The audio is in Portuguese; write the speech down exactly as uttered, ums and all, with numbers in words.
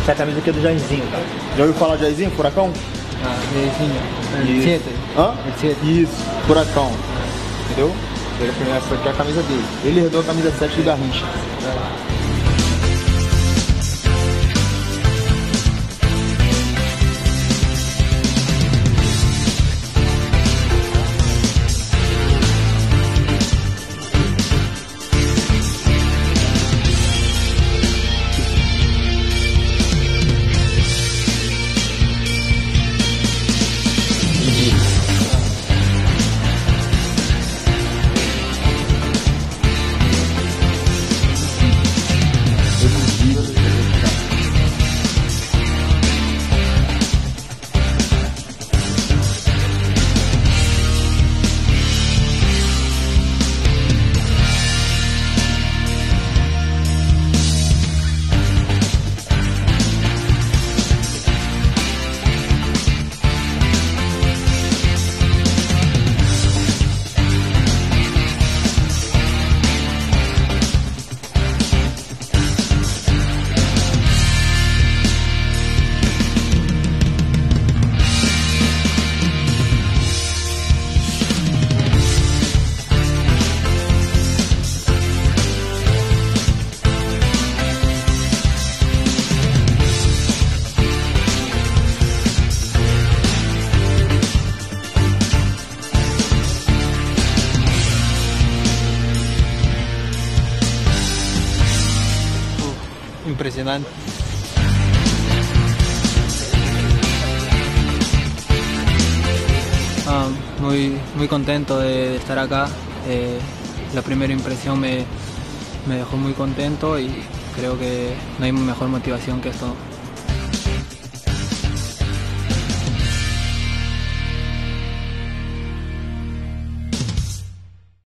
Essa camisa aqui é do Jairzinho, cara. Já ouviu falar de Jairzinho, Furacão? Ah, Jairzinho. El siete. Hã? El siete. Isso, Furacão. Entendeu? Essa aqui é a camisa dele. Ele herdou a camisa sete do Garrincha. Impresionante. Ah, muy, muy contento de, de estar acá. Eh, la primera impresión me, me dejó muy contento y creo que no hay mejor motivación que esto.